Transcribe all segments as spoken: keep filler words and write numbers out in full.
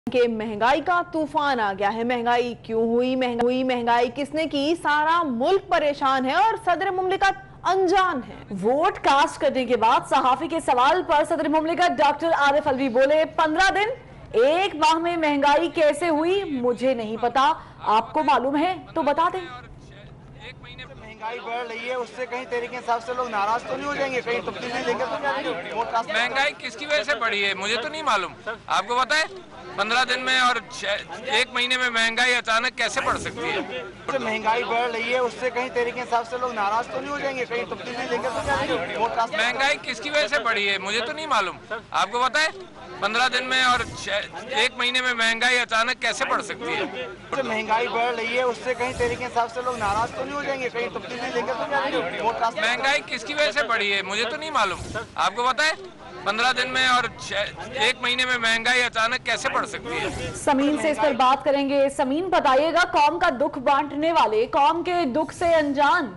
कि महंगाई का तूफान आ गया है। महंगाई क्यों हुई, महंगाई महंगाई किसने की, सारा मुल्क परेशान है और सदर मुमलिकत अनजान है। वोट कास्ट करने के बाद सहाफी के सवाल पर सदर मुमलिकत डॉक्टर आरिफ अलवी बोले, पंद्रह दिन एक माह में महंगाई कैसे हुई मुझे नहीं पता, आपको मालूम है तो बता दें। एक महीने में महंगाई बढ़ रही है, उससे कहीं तरीके हिसाब से लोग नाराज तो नहीं हो जाएंगे, कहीं तब्दीली लेकर तो जाएंगे। महंगाई किसकी वजह से बढ़ी है मुझे तो नहीं मालूम, आपको पता है? पंद्रह दिन में और एक महीने में महंगाई अचानक कैसे बढ़ सकती है? महंगाई बढ़ रही है, उससे कहीं तरीके हिसाब से लोग नाराज तो नहीं हो जाएंगे, कहीं तब्दीली लेकर तो जाएंगे। महंगाई किसकी वजह से बढ़ी है मुझे तो नहीं मालूम, आपको पता है? पंद्रह दिन में और एक महीने में महंगाई अचानक कैसे बढ़ सकती है? महंगाई बढ़ रही है, उससे कहीं तरीके हिसाब से लोग नाराज तो नहीं हो जाएंगे, कहीं तब्दीली लेकर तो जाएंगे। महंगाई किसकी वजह से बढ़ी है मुझे तो नहीं मालूम, आपको पता है? पंद्रह दिन में और एक महीने में महंगाई अचानक कैसे बढ़ सकती है? समीन से इस पर बात करेंगे। समीन, बताइएगा, कौम का दुख बांटने वाले कौम के दुख से अनजान।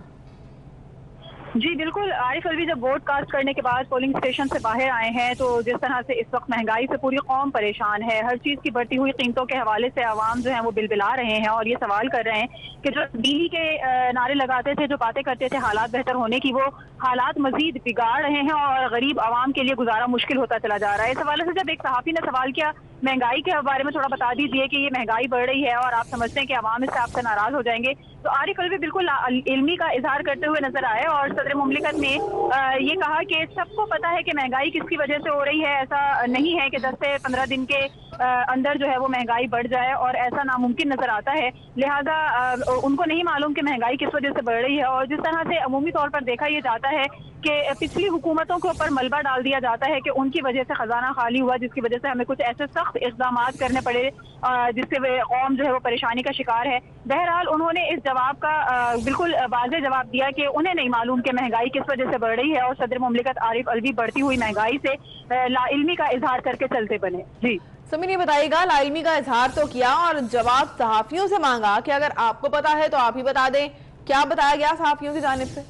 जी बिल्कुल, आरिफ अलवी जब वोट कास्ट करने के बाद पोलिंग स्टेशन से बाहर आए हैं तो जिस तरह से इस वक्त महंगाई से पूरी कौम परेशान है, हर चीज़ की बढ़ती हुई कीमतों के हवाले से आवाम जो है वो बिलबिला रहे हैं और ये सवाल कर रहे हैं कि जो बिजली के नारे लगाते थे, जो बातें करते थे हालात बेहतर होने की, वो हालात मजीद बिगाड़ रहे हैं और गरीब आवाम के लिए गुजारा मुश्किल होता चला जा रहा है। इस हवाले से जब एक सहाफ़ी ने सवाल किया महंगाई के बारे में, थोड़ा बता दीजिए कि ये महंगाई बढ़ रही है और आप समझते हैं कि आवाम इससे आपसे नाराज हो जाएंगे, तो आरिफ अलवी बिल्कुल इल्मी का इजहार करते हुए नजर आए और सदर मुमलिकत ने ये कहा कि सबको पता है कि महंगाई किसकी वजह से हो रही है, ऐसा नहीं है कि दस से पंद्रह दिन के अंदर जो है वो महंगाई बढ़ जाए और ऐसा नामुमकिन नजर आता है। लिहाजा उनको नहीं मालूम कि महंगाई किस वजह से बढ़ रही है और जिस तरह से अमूमी तौर पर देखा यह जाता है कि पिछली हुकूमतों के ऊपर मलबा डाल दिया जाता है कि उनकी वजह से खजाना खाली हुआ, जिसकी वजह से हमें कुछ ऐसे सख्त इक़दाम करने पड़े जिससे कौम जो है वो परेशानी का शिकार है। बहरहाल उन्होंने इस जवाब का बिल्कुल वाज़ेह जवाब दिया कि उन्हें नहीं मालूम कि महंगाई किस वजह से बढ़ रही है और सदर मुमलिकत आरिफ अलवी बढ़ती हुई महंगाई से लाइल्मी का इजहार करके चलते बने। जी समीन, ये बताइएगा, लाइल्मी का इजहार तो किया और जवाब सहाफियों से मांगा कि अगर आपको पता है तो आप ही बता दें, क्या बताया गया सहाफियों की जानिब से?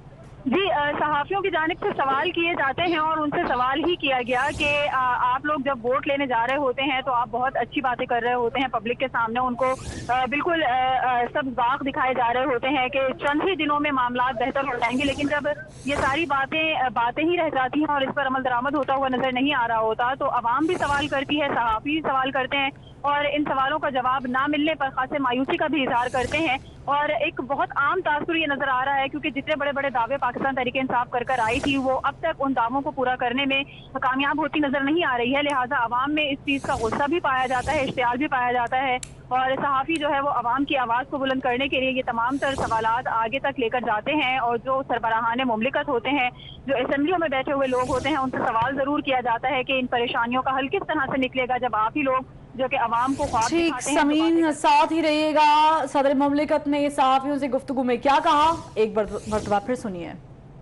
जी, सहाफियों की जानिब से सवाल किए जाते हैं और उनसे सवाल ही किया गया कि आप लोग जब वोट लेने जा रहे होते हैं तो आप बहुत अच्छी बातें कर रहे होते हैं पब्लिक के सामने, उनको बिल्कुल सब दाग दिखाए जा रहे होते हैं कि चंद ही दिनों में मामला बेहतर हो जाएंगे, लेकिन जब ये सारी बातें बातें ही रह जाती हैं और इस पर अमल दरामद होता हुआ नजर नहीं आ रहा होता तो अवाम भी सवाल करती है, सहाफी भी सवाल करते हैं और इन सवालों का जवाब ना मिलने पर खासे मायूसी का भी इजहार करते हैं। और एक बहुत आम तासुर ये नजर आ रहा है क्योंकि जितने बड़े बड़े दावे पाकिस्तान तहरीक इंसाफ कर कर आई थी वो अब तक उन दावों को पूरा करने में कामयाब होती नजर नहीं आ रही है। लिहाजा अवाम में इस चीज़ का गुस्सा भी पाया जाता है, इश्तियाल भी पाया जाता है और सहाफ़ी जो है वो अवाम की आवाज़ को बुलंद करने के लिए ये तमाम तर सवालात आगे तक लेकर जाते हैं और जो सरबराहान मुमलिकत होते हैं, जो असेंबलियों में बैठे हुए लोग होते हैं, उनसे सवाल ज़रूर किया जाता है कि इन परेशानियों का हल किस तरह से निकलेगा जब आप ही लोग जो कि अवाम को ख्वाब ठीक। समीन, साथ ही रहिएगा। सदर मुमलिकत ने सहाफियों से गुफ्तगू में क्या कहा, एक मरतबा फिर सुनिए।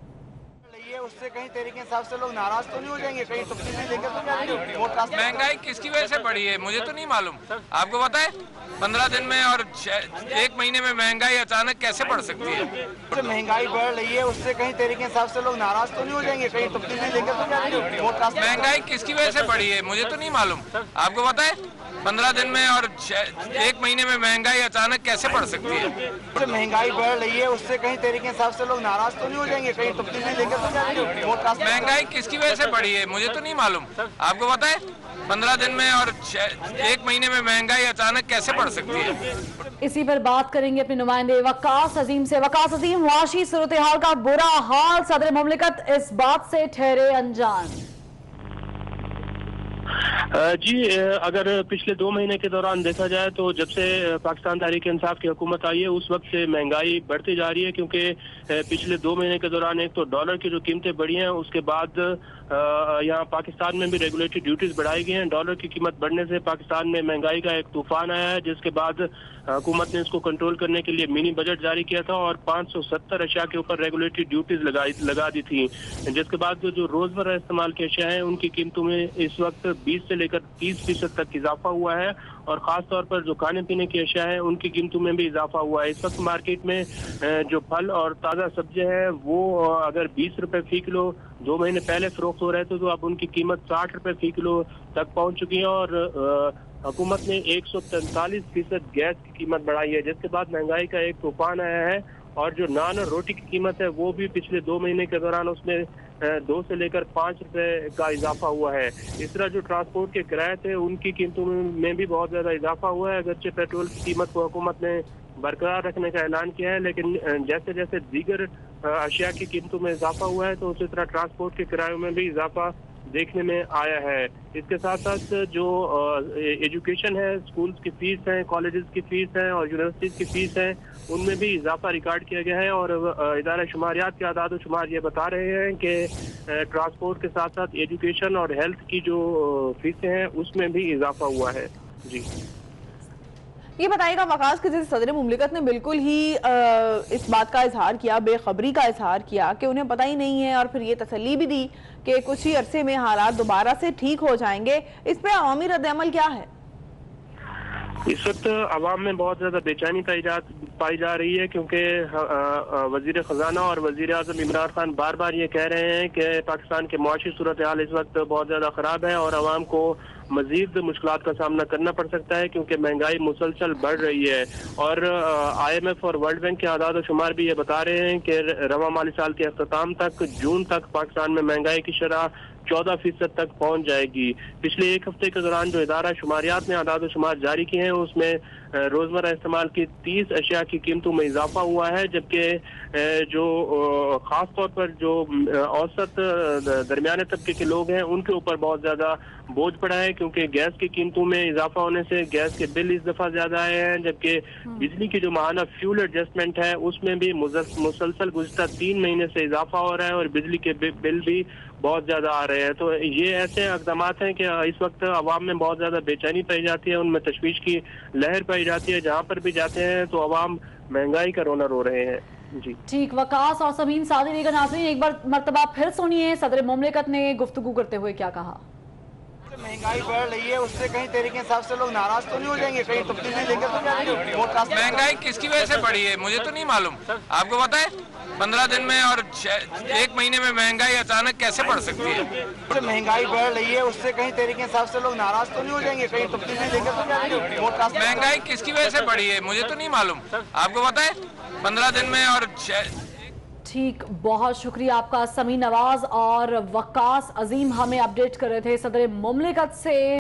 उससे कहीं तरीके हिसाब से लोग नाराज तो नहीं हो जाएंगे, कहीं तब्दीली लेकर तो जाएंगे। महंगाई किसकी वजह से बढ़ी है मुझे तो नहीं मालूम, आपको पता है? पंद्रह दिन में और एक महीने में महंगाई अचानक कैसे बढ़ सकती है? महंगाई बढ़ रही है, उससे कहीं तरीके हिसाब से लोग नाराज तो नहीं हो जाएंगे, कहीं तब्दीली लेकर तो जाएंगे। महंगाई किसकी वजह से बढ़ी है मुझे तो नहीं मालूम, आपको पता है? पंद्रह दिन में और एक महीने में महंगाई अचानक कैसे बढ़ सकती है? महंगाई बढ़ रही है, उससे कहीं तरीके हिसाब से लोग नाराज तो नहीं हो जाएंगे, कहीं तब्दीली लेकर तो जाएंगे। महंगाई किसकी वजह से बढ़ी है मुझे तो नहीं मालूम, आपको पता है? पंद्रह दिन में और एक महीने में महंगाई अचानक कैसे बढ़ सकती है? इसी पर बात करेंगे अपने नुमाइंदे वकास अजीम से। वकास अजीम, मुआशी सूरत हाल का बुरा हाल, सदर मुमलिकत इस बात से ठहरे अनजान। जी, अगर पिछले दो महीने के दौरान देखा जाए तो जब से पाकिस्तान तहरीक इंसाफ की हुकूमत आई है उस वक्त से महंगाई बढ़ती जा रही है, क्योंकि पिछले दो महीने के दौरान एक तो डॉलर की जो कीमतें बढ़ी हैं, उसके बाद यहाँ पाकिस्तान में भी रेगुलेटरी ड्यूटीज बढ़ाई गई हैं। डॉलर की कीमत बढ़ने से पाकिस्तान में महंगाई का एक तूफान आया है, जिसके बाद हुकूमत ने इसको कंट्रोल करने के लिए मिनी बजट जारी किया था और पाँच सौ सत्तर अशिया के ऊपर रेगुलेटरी ड्यूटीज लगाई लगा दी थी, जिसके बाद जो रोजमर्रा इस्तेमाल के अशिया हैं उनकी कीमतों में इस वक्त बीस से लेकर तीस फीसद तक इजाफा हुआ है और खास तौर पर जो खाने पीने की अशिया है उनकी कीमतों में भी इजाफा हुआ है। इस वक्त मार्केट में जो फल और ताज़ा सब्जी हैं वो अगर बीस रुपए फी किलो दो महीने पहले फरोख्त हो रहे थे तो अब उनकी कीमत साठ रुपए फी किलो तक पहुंच चुकी है और हुकूमत ने एक सौ तैंतालीस फीसद गैस की कीमत बढ़ाई है, जिसके बाद महंगाई का एक तूफान आया है। और जो नान और रोटी की कीमत है वो भी पिछले दो महीने के दौरान उसमें दो से लेकर पाँच रुपए का इजाफा हुआ है। इस तरह जो ट्रांसपोर्ट के किराए थे उनकी कीमतों में भी बहुत ज़्यादा इजाफा हुआ है। अगरचे पेट्रोल की कीमत को हुकूमत ने बरकरार रखने का ऐलान किया है, लेकिन जैसे जैसे दीगर अशिया की कीमतों में इजाफा हुआ है तो उसी तरह ट्रांसपोर्ट के किरायों में भी इजाफा देखने में आया है। इसके साथ साथ जो एजुकेशन है, स्कूल्स की फीस है, कॉलेजेस की फीस है और यूनिवर्सिटीज की फीस है, उनमें भी इजाफा रिकॉर्ड किया गया है। और इदारा शुमारियात के आदाद शुमार ये बता रहे हैं कि ट्रांसपोर्ट के साथ साथ एजुकेशन और हेल्थ की जो फीसें हैं उसमें भी इजाफा हुआ है। जी, ये बताइएगा वकास कि जैसे सदर मुमलिकत ने बिल्कुल ही इस बात का इजहार किया, बेखबरी का इजहार किया कि उन्हें पता ही नहीं है, और फिर ये तसल्ली भी दी कि कुछ ही अरसे में हालात दोबारा से ठीक हो जाएंगे। इस पे अवामी रद्द-ए-अमल क्या है? इस वक्त अवाम में बहुत ज्यादा बेचैनी पाई जा पाई जा रही है, क्योंकि वजीर खजाना और वजीर आजम इमरान खान बार बार ये कह रहे हैं कि पाकिस्तान के मुआशी सूरत हाल इस वक्त बहुत ज्यादा खराब है और अवाम को मजीद मुश्किलात का सामना करना पड़ सकता है, क्योंकि महंगाई मुसलसल बढ़ रही है। और आई एम एफ और वर्ल्ड बैंक के आदाद शुमार भी ये बता रहे हैं कि रवा माली साल के अख्ताम तक, जून तक पाकिस्तान में महंगाई की शरह चौदह फीसद तक पहुंच जाएगी। पिछले एक हफ्ते के दौरान जो इदारा शुमारियात ने आदाद शुमार जारी किए हैं उसमें रोजमर्रा इस्तेमाल की तीस अशिया की कीमतों में इजाफा हुआ है, जबकि जो खास तौर पर जो औसत दरमियाने तबके के लोग हैं उनके ऊपर बहुत ज्यादा बोझ पड़ा है, क्योंकि गैस की कीमतों में इजाफा होने से गैस के बिल इस दफा ज्यादा आए हैं, जबकि बिजली की जो माहाना फ्यूल एडजस्टमेंट है उसमें भी मुसलसल गुज़िश्ता तीन महीने से इजाफा हो रहा है और बिजली के बिल भी बहुत ज्यादा आ रहे हैं। तो ये ऐसे इक़दाम हैं कि इस वक्त अवाम में बहुत ज्यादा बेचैनी पाई जाती है, उनमें तशवीश की लहर पाई जाती है। जहाँ पर भी जाते हैं तो अवाम महंगाई का रोना रो रहे हैं। जी ठीक, वकास और समीन सादी लीगर नाज़रीन, एक बार मर्तबा फिर सुनिए सदर मुमलिकत ने गुफ्तगू करते हुए क्या कहा। महंगाई बढ़ रही है, उससे कहीं तरीके हिसाब से लोग नाराज तो नहीं हो जाएंगे, कहीं तब्दीली लेकर तो जाएंगे। महंगाई किसकी वजह से बढ़ी है मुझे तो नहीं मालूम, आपको पता है? पंद्रह दिन में और एक महीने में महंगाई अचानक कैसे बढ़ सकती है? महंगाई बढ़ रही है, उससे कहीं तरीके हिसाब से लोग नाराज तो नहीं हो जाएंगे, कहीं तब्दीली लेकर तो जाएंगे। महंगाई किसकी वजह से बढ़ी है मुझे तो नहीं मालूम, आपको पता है? पंद्रह दिन में और ठीक, बहुत शुक्रिया आपका समी नवाज और वकास अजीम, हमें अपडेट कर रहे थे सदर मुमलिकत से।